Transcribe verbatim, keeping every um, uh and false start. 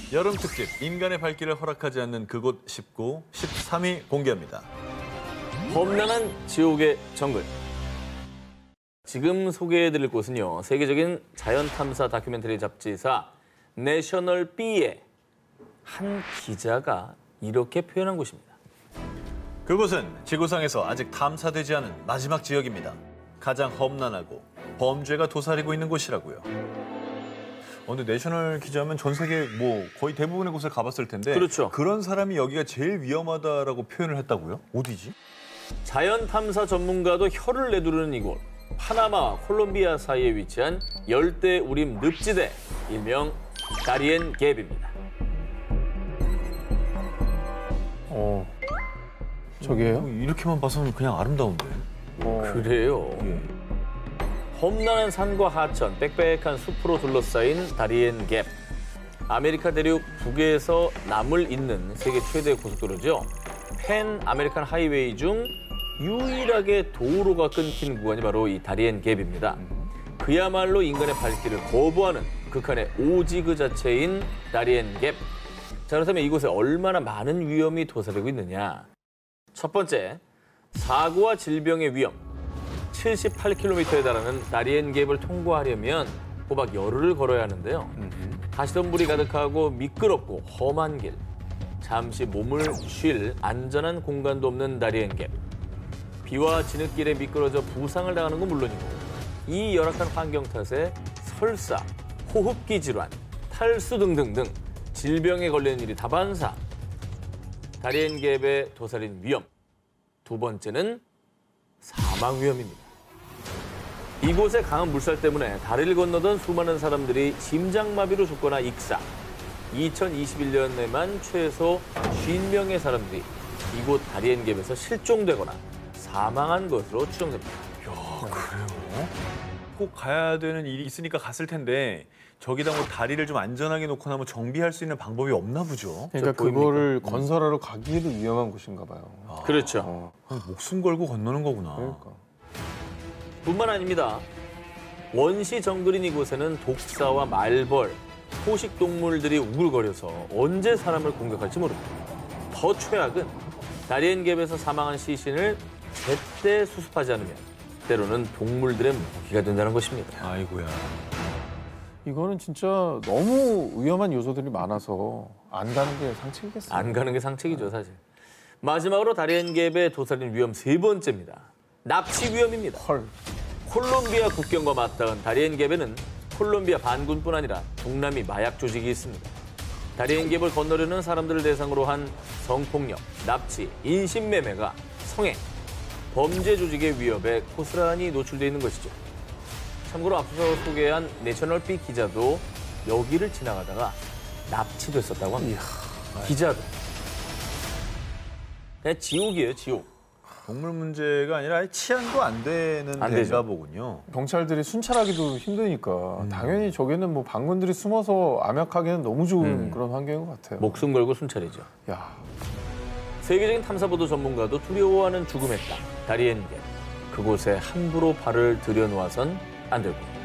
여름 특집 인간의 발길을 허락하지 않는 그곳 십구, 십삼 위 공개합니다. 험난한 지옥의 정글. 지금 소개해드릴 곳은요, 세계적인 자연탐사 다큐멘터리 잡지사 내셔널 B의 한 기자가 이렇게 표현한 곳입니다. 그곳은 지구상에서 아직 탐사되지 않은 마지막 지역입니다. 가장 험난하고 범죄가 도사리고 있는 곳이라고요. 어, 근데 내셔널 기자면 전 세계 뭐 거의 대부분의 곳을 가봤을 텐데 그렇죠. 그런 사람이 여기가 제일 위험하다라고 표현을 했다고요? 어디지? 자연탐사 전문가도 혀를 내두르는 이곳. 파나마와 콜롬비아 사이에 위치한 열대 우림 늪지대, 일명 다리엔 갭입니다. 어, 저기예요? 이렇게만 봐서는 그냥 아름다운데. 어. 그래요. 예. 험난한 산과 하천, 빽빽한 숲으로 둘러싸인 다리엔 갭. 아메리카 대륙 북에서 남을 잇는 세계 최대 고속도로죠. 팬 아메리칸 하이웨이 중 유일하게 도로가 끊긴 구간이 바로 이 다리엔 갭입니다. 그야말로 인간의 발길을 거부하는 극한의 오지 그 자체인 다리엔 갭. 자, 그렇다면 이곳에 얼마나 많은 위험이 도사리고 있느냐. 첫 번째, 사고와 질병의 위험. 칠십팔 킬로미터에 달하는 다리엔 갭을 통과하려면 꼬박 열흘을 걸어야 하는데요. 가시덤불이 가득하고 미끄럽고 험한 길. 잠시 몸을 쉴 안전한 공간도 없는 다리엔 갭. 비와 진흙길에 미끄러져 부상을 당하는 건 물론이고 이 열악한 환경 탓에 설사, 호흡기 질환, 탈수 등등등 질병에 걸리는 일이 다반사. 다리엔 갭의 도사린 위험. 두 번째는 사망 위험입니다. 이곳의 강한 물살 때문에 다리를 건너던 수많은 사람들이 심장마비로 죽거나 익사. 이천이십일 년에만 최소 오십 명의 사람들이 이곳 다리엔 갭에서 실종되거나 사망한 것으로 추정됩니다. 야, 그래요? 꼭 가야 되는 일이 있으니까 갔을 텐데 저기다 뭐 다리를 좀 안전하게 놓거나 뭐 정비할 수 있는 방법이 없나 보죠? 그러니까 그거를 건설하러 가기에도 위험한 곳인가 봐요. 아, 그렇죠. 어, 목숨 걸고 건너는 거구나. 그러니까. 뿐만 아닙니다. 원시 정글인 이곳에는 독사와 말벌, 포식 동물들이 우글거려서 언제 사람을 공격할지 모릅니다. 더 최악은 다리엔 갭에서 사망한 시신을 제때 수습하지 않으면 때로는 동물들의 먹이가 된다는 것입니다. 아이고야. 이거는 진짜 너무 위험한 요소들이 많아서 안 가는 게 상책이겠어요. 안 가는 게 상책이죠, 사실. 마지막으로 다리엔 갭의 도사린 위험 세 번째입니다. 납치 위험입니다. 헐. 콜롬비아 국경과 맞닿은 다리엔 갭에는 콜롬비아 반군뿐 아니라 동남미 마약 조직이 있습니다. 다리엔 갭을 건너려는 사람들을 대상으로 한 성폭력, 납치, 인신매매가 성행, 범죄 조직의 위협에 고스란히 노출되어 있는 것이죠. 참고로 앞서 소개한 내셔널 B 기자도 여기를 지나가다가 납치됐었다고 합니다. 이야, 기자도. 그냥 지옥이에요, 지옥. 동물 문제가 아니라 아예 치안도 안 되는 안 데인가 되죠. 보군요. 경찰들이 순찰하기도 힘드니까 음. 당연히 저기는 뭐 반군들이 숨어서 암약하기는 너무 좋은 음. 그런 환경인 것 같아요. 목숨 걸고 순찰이죠. 야. 세계적인 탐사보도 전문가도 두려워하는 죽음의 땅, 다리엔 갭. 그곳에 함부로 발을 들여놓아선 안 될 겁니다.